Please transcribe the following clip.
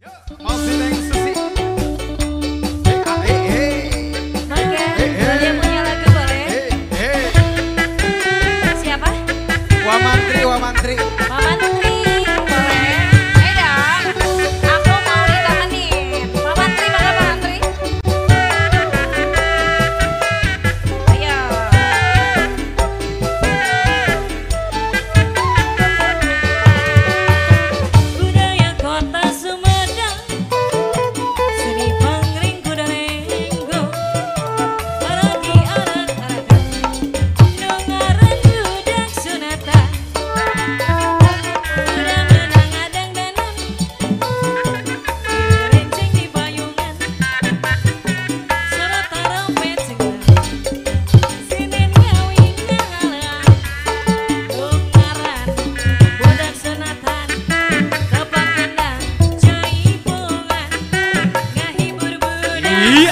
Masih neng Susi. Boleh punya lagu boleh? Siapa? Wa Mantri, Wa Mantri. Mama Tri, boleh? Ayo dong, aku mau ditemenin. Mama Tri, mana Mama Tri? Ayo. Budaya kota Sumedang, seni pangring kuda lenggo, paragi arak-arakan, dengaran budak sunatan, udah menang adang danan, direnceng di payungan, suara tarompet cengang, sinin ngawin ngahalang, dengaran budak sunatan, tepak kendang, jaipongan, ngahibur budak.